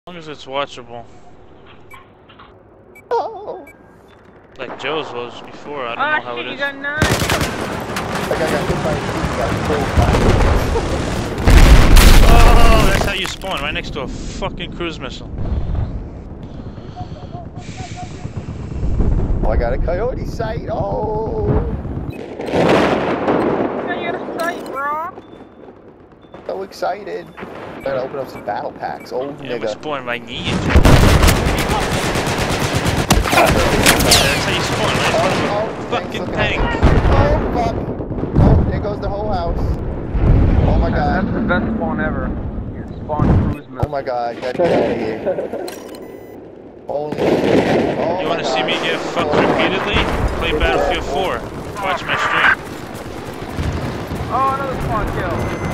long as it's watchable. Oh. Like Joe's was before, I don't know how shit, it is. you got 9! Like I got hit by a got Oh, that's how you spawn, right next to a fucking cruise missile. Oh, I got a coyote sight. Oh. Now you got a sight, bro. So excited. I'm gonna open up some battle packs. Oh, Yeah, we're nigga. spawning right near you. That's how you spawn, right? Oh, Fucking tank's tank. looking at me. Oh, fuck. Oh, there goes the whole house. Oh my god. That's the best spawn ever. You spawn cruise missile. Oh my god, get out of here. Holy shit. Oh You my wanna see god. me get fucked repeatedly? Play Battlefield 4. Watch my stream. Oh, another spawn kill.